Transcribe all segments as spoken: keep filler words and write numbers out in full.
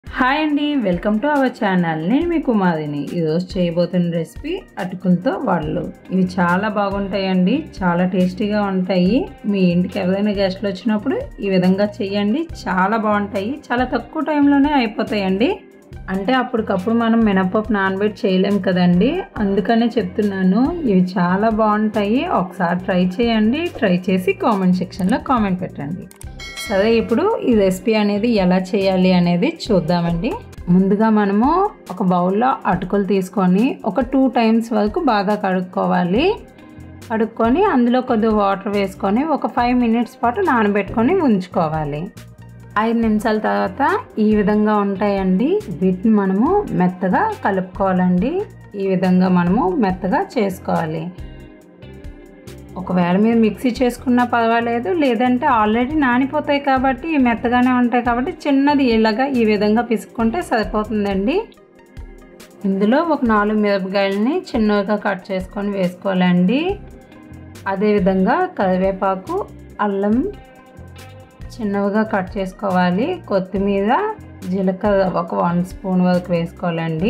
Hi అండి, welcome to our channel. నేను మీ కుమారిని. ఈరోజు చేయబోతున్న రెసిపీ అటుకులతో వడలు. ఇవి చాలా బాగుంటాయండి, చాలా టేస్టీగా ఉంటాయి. మీ ఇంటికి ఎవరైనా గెస్ట్లు వచ్చినప్పుడు ఈ విధంగా చేయండి, చాలా బాగుంటాయి. చాలా తక్కువ టైంలోనే అయిపోతాయండి. అంటే అప్పటికప్పుడు మనం మినపప్పు నానబెట్టి చేయలేం కదండి, అందుకనే చెప్తున్నాను. ఇవి చాలా బాగుంటాయి, ఒకసారి ట్రై చేయండి. ట్రై చేసి కామెంట్ సెక్షన్లో కామెంట్ పెట్టండి. సరే, ఇప్పుడు ఈ రెసిపీ అనేది ఎలా చేయాలి అనేది చూద్దామండి. ముందుగా మనము ఒక బౌల్లో అటుకులు తీసుకొని ఒక టూ టైమ్స్ వరకు బాగా కడుక్కోవాలి. కడుక్కొని అందులో కొద్దిగా వాటర్ వేసుకొని ఒక ఫైవ్ మినిట్స్ పాటు నానబెట్టుకొని ఉంచుకోవాలి. ఐదు నిమిషాల తర్వాత ఈ విధంగా ఉంటాయండి. వీటిని మనము మెత్తగా కలుపుకోవాలండి. ఈ విధంగా మనము మెత్తగా చేసుకోవాలి. ఒకవేళ మీరు మిక్సీ చేసుకున్నా పర్వాలేదు, లేదంటే ఆల్రెడీ నానిపోతాయి కాబట్టి మెత్తగానే ఉంటాయి కాబట్టి చిన్నది ఇలాగా ఈ విధంగా పిసుక్కుంటే సరిపోతుందండి. ఇందులో ఒక నాలుగు మిరపకాయలని చిన్నగా కట్ చేసుకొని వేసుకోవాలండి. అదేవిధంగా కరివేపాకు, అల్లం చిన్నగా కట్ చేసుకోవాలి. కొత్తిమీర, జీలకర్ర ఒక వన్ స్పూన్ వరకు వేసుకోవాలండి.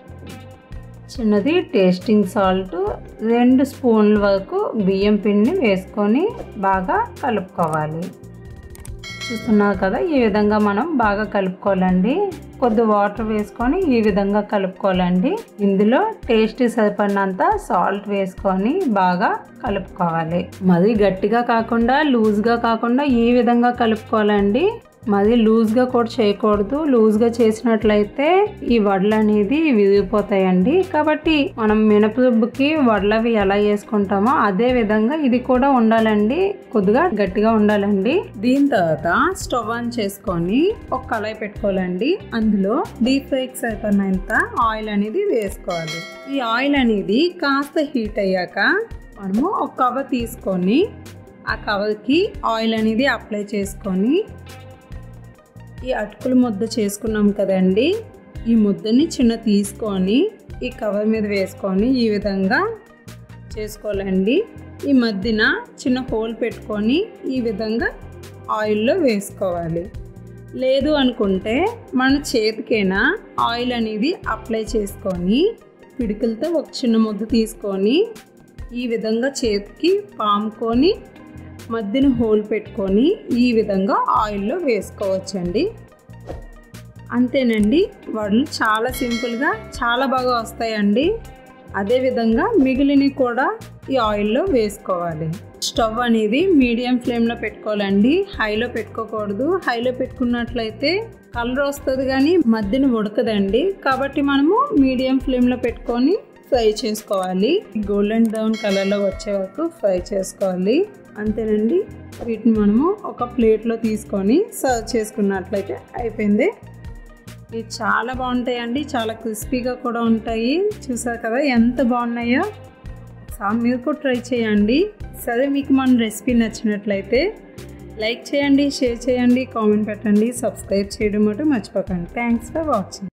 చిన్నది టేస్టింగ్ సాల్ట్ రెండు స్పూన్ల వరకు బియ్యం పిండిని వేసుకొని బాగా కలుపుకోవాలి. చూస్తున్నారు కదా, ఈ విధంగా మనం బాగా కలుపుకోవాలండి. కొద్ది వాటర్ వేసుకొని ఈ విధంగా కలుపుకోవాలండి. ఇందులో టేస్ట్ సరిపడినంత సాల్ట్ వేసుకొని బాగా కలుపుకోవాలి. మరీ గట్టిగా కాకుండా లూజ్గా కాకుండా ఈ విధంగా కలుపుకోవాలండి. మరి లూజ్గా కూడా చేయకూడదు. లూజ్గా చేసినట్లయితే ఈ వడలు అనేది విరిగిపోతాయండి. కాబట్టి మనం మినపరుబ్బుకి వడలవి ఎలా వేసుకుంటామో అదే విధంగా ఇది కూడా ఉండాలండి, కొద్దిగా గట్టిగా ఉండాలండి. దీని తర్వాత స్టవ్ ఆన్ చేసుకొని ఒక కళాయి పెట్టుకోవాలండి. అందులో డీప్ ఫ్రైకి సరిపడినంత ఆయిల్ అనేది వేసుకోవాలి. ఈ ఆయిల్ అనేది కాస్త హీట్ అయ్యాక మనము ఒక కవర్ తీసుకొని ఆ కవర్కి ఆయిల్ అనేది అప్లై చేసుకొని ఈ అటుకుల ముద్ద చేసుకున్నాం కదండి, ఈ ముద్దని చిన్న తీసుకొని ఈ కవర్ మీద వేసుకొని ఈ విధంగా చేసుకోవాలండి. ఈ మధ్యన చిన్న హోల్ పెట్టుకొని ఈ విధంగా ఆయిల్లో వేసుకోవాలి. లేదు అనుకుంటే మన చేతికైనా ఆయిల్ అనేది అప్లై చేసుకొని పిడికిలతో ఒక చిన్న ముద్ద తీసుకొని ఈ విధంగా చేతికి పాముకొని మధ్యన హోల్ పెట్టుకొని ఈ విధంగా ఆయిల్లో వేసుకోవచ్చండి. అంతేనండి, వడలు చాలా సింపుల్గా చాలా బాగా వస్తాయండి. అదేవిధంగా మిగిలినవి కూడా ఈ ఆయిల్లో వేసుకోవాలి. స్టవ్ అనేది మీడియం ఫ్లేమ్లో పెట్టుకోవాలండి, హైలో పెట్టుకోకూడదు. హైలో పెట్టుకున్నట్లయితే కలర్ వస్తుంది కానీ మధ్యన ఉడకదండి. కాబట్టి మనము మీడియం ఫ్లేమ్లో పెట్టుకొని ఫ్రై చేసుకోవాలి. గోల్డెన్ బ్రౌన్ కలర్లో వచ్చే వరకు ఫ్రై చేసుకోవాలి. అంతేనండి, వీటిని మనము ఒక ప్లేట్లో తీసుకొని సర్వ్ చేసుకున్నట్లయితే అయిపోయింది. ఇవి చాలా బాగుంటాయండి, చాలా క్రిస్పీగా కూడా ఉంటాయి. చూసారు కదా ఎంత బాగున్నాయో, ఒకసారి మీరు కూడా ట్రై చేయండి. సరే, మీకు మన రెసిపీ నచ్చినట్లయితే లైక్ చేయండి, షేర్ చేయండి, కామెంట్ పెట్టండి, సబ్స్క్రైబ్ చేయడం మటు మర్చిపోకండి. Thanks for watching.